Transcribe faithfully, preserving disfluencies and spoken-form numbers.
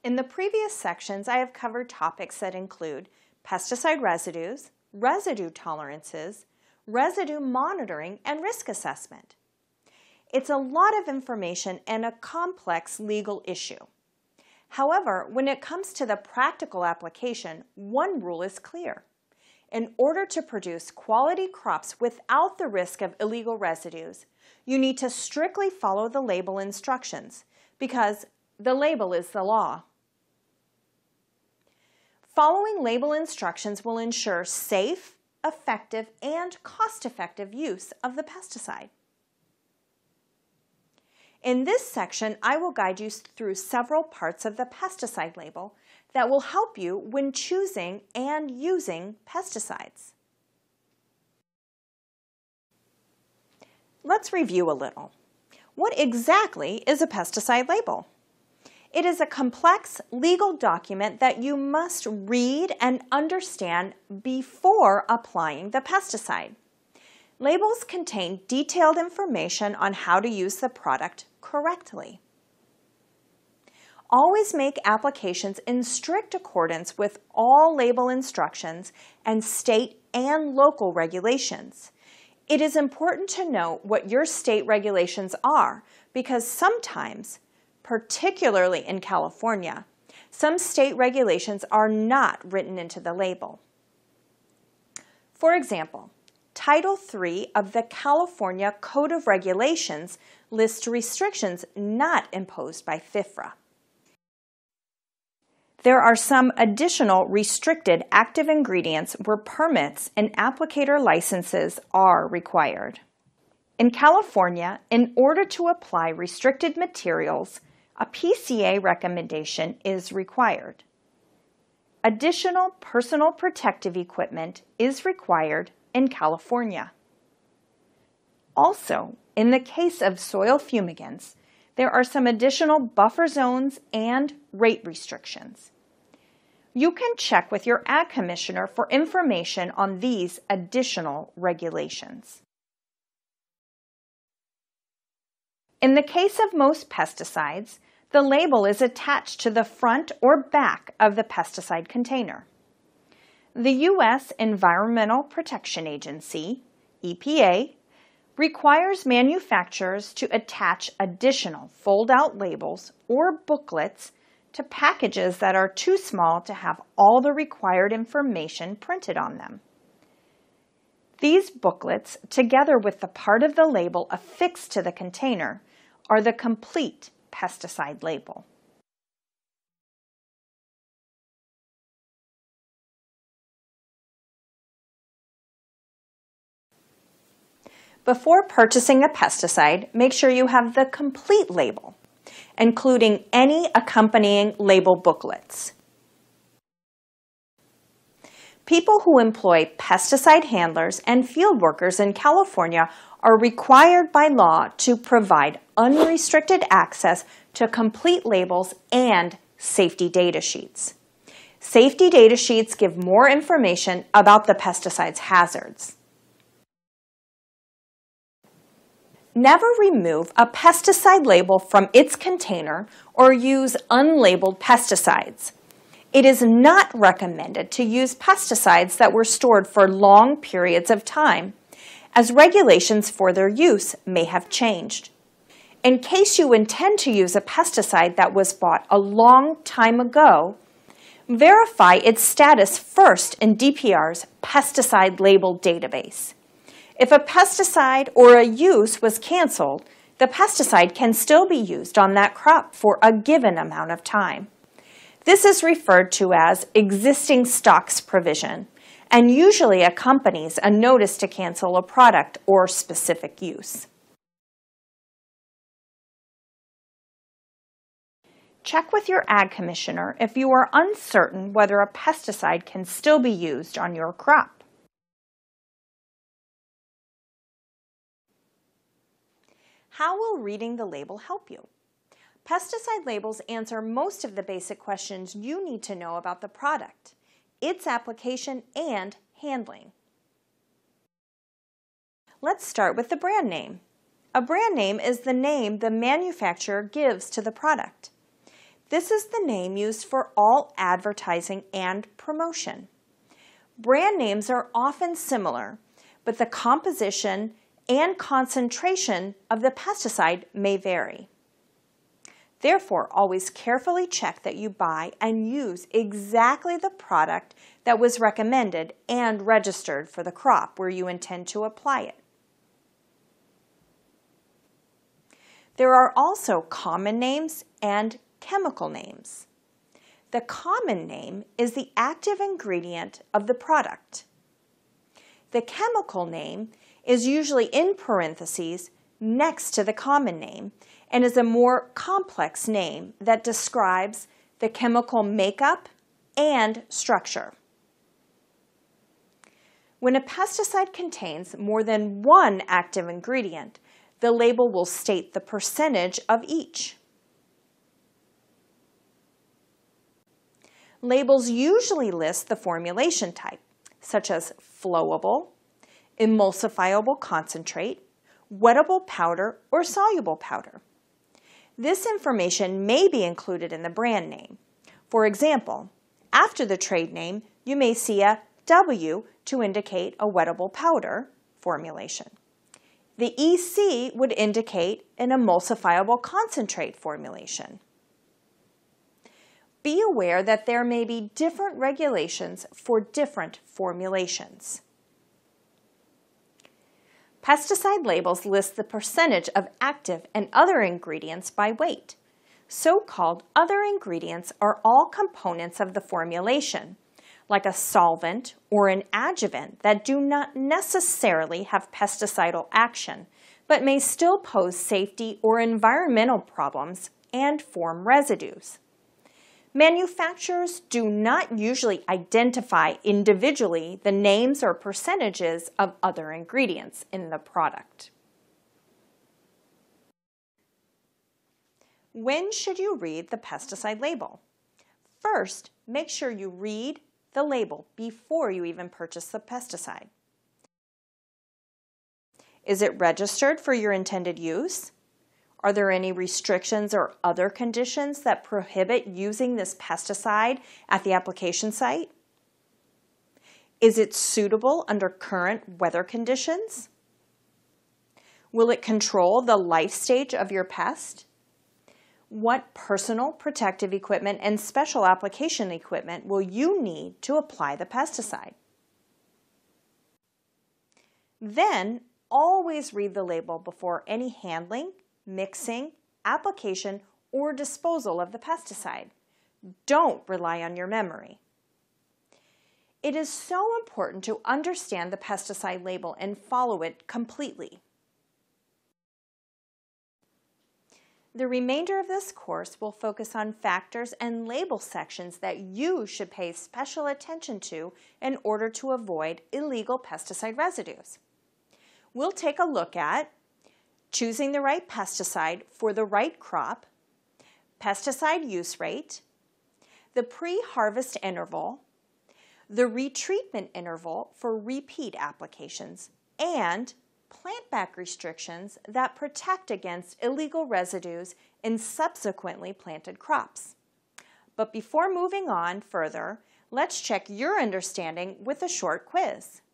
In the previous sections, I have covered topics that include pesticide residues, residue tolerances, residue monitoring, and risk assessment. It's a lot of information and a complex legal issue. However, when it comes to the practical application, one rule is clear. In order to produce quality crops without the risk of illegal residues, you need to strictly follow the label instructions because the label is the law. Following label instructions will ensure safe, effective, and cost-effective use of the pesticide. In this section, I will guide you through several parts of the pesticide label that will help you when choosing and using pesticides. Let's review a little. What exactly is a pesticide label? It is a complex legal document that you must read and understand before applying the pesticide. Labels contain detailed information on how to use the product correctly. Always make applications in strict accordance with all label instructions and state and local regulations. It is important to know what your state regulations are because sometimes, particularly in California, some state regulations are not written into the label. For example, Title three of the California Code of Regulations lists restrictions not imposed by FIFRA. There are some additional restricted active ingredients where permits and applicator licenses are required. In California, in order to apply restricted materials, a P C A recommendation is required. Additional personal protective equipment is required in California. Also, in the case of soil fumigants, there are some additional buffer zones and rate restrictions. You can check with your Ag Commissioner for information on these additional regulations. In the case of most pesticides, the label is attached to the front or back of the pesticide container. The U S Environmental Protection Agency, E P A, requires manufacturers to attach additional fold-out labels or booklets to packages that are too small to have all the required information printed on them. These booklets, together with the part of the label affixed to the container, are the complete pesticide label. Before purchasing a pesticide, make sure you have the complete label, including any accompanying label booklets. People who employ pesticide handlers and field workers in California are required by law to provide unrestricted access to complete labels and safety data sheets. Safety data sheets give more information about the pesticide's hazards. Never remove a pesticide label from its container or use unlabeled pesticides. It is not recommended to use pesticides that were stored for long periods of time, as regulations for their use may have changed. In case you intend to use a pesticide that was bought a long time ago, verify its status first in D P R's pesticide label database. If a pesticide or a use was canceled, the pesticide can still be used on that crop for a given amount of time. This is referred to as existing stocks provision and usually accompanies a notice to cancel a product or specific use. Check with your Ag Commissioner if you are uncertain whether a pesticide can still be used on your crop. How will reading the label help you? Pesticide labels answer most of the basic questions you need to know about the product, its application, and handling. Let's start with the brand name. A brand name is the name the manufacturer gives to the product. This is the name used for all advertising and promotion. Brand names are often similar, but the composition and concentration of the pesticide may vary. Therefore, always carefully check that you buy and use exactly the product that was recommended and registered for the crop where you intend to apply it. There are also common names and chemical names. The common name is the active ingredient of the product. The chemical name is usually in parentheses next to the common name and is a more complex name that describes the chemical makeup and structure. When a pesticide contains more than one active ingredient, the label will state the percentage of each. Labels usually list the formulation type, such as flowable, emulsifiable concentrate, wettable powder, or soluble powder. This information may be included in the brand name. For example, after the trade name, you may see a W to indicate a wettable powder formulation. The E C would indicate an emulsifiable concentrate formulation. Be aware that there may be different regulations for different formulations. Pesticide labels list the percentage of active and other ingredients by weight. So-called other ingredients are all components of the formulation, like a solvent or an adjuvant that do not necessarily have pesticidal action, but may still pose safety or environmental problems and form residues. Manufacturers do not usually identify individually the names or percentages of other ingredients in the product. When should you read the pesticide label? First, make sure you read the label before you even purchase the pesticide. Is it registered for your intended use? Are there any restrictions or other conditions that prohibit using this pesticide at the application site? Is it suitable under current weather conditions? Will it control the life stage of your pest? What personal protective equipment and special application equipment will you need to apply the pesticide? Then, always read the label before any handling, mixing, application, or disposal of the pesticide. Don't rely on your memory. It is so important to understand the pesticide label and follow it completely. The remainder of this course will focus on factors and label sections that you should pay special attention to in order to avoid illegal pesticide residues. We'll take a look at choosing the right pesticide for the right crop, pesticide use rate, the pre-harvest interval, the retreatment interval for repeat applications, and plant-back restrictions that protect against illegal residues in subsequently planted crops. But before moving on further, let's check your understanding with a short quiz.